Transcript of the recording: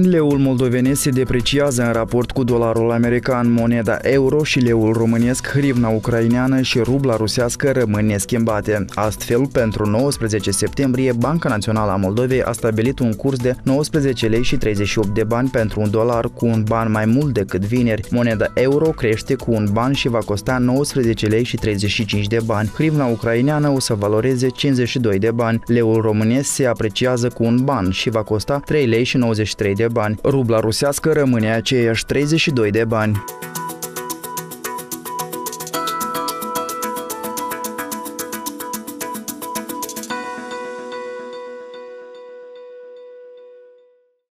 săptămâni, leul moldovenesc se depreciază în raport cu dolarul american, moneda euro și leul românesc, hrivna ucraineană și rubla rusească rămân neschimbate. Astfel, pentru 19 septembrie, Banca Națională a Moldovei a stabilit un curs de 19 lei și 38 de bani pentru un dolar, cu un ban mai mult decât vineri. Moneda euro crește cu un ban și va costa 19 lei și 35 de bani. Hrivna ucraineană o să valoreze 52 de bani. Leul românesc se apreciază cu un ban și va costa 3 lei și 93 de bani. Rubla rusească rămâne aceeași, 32 de bani.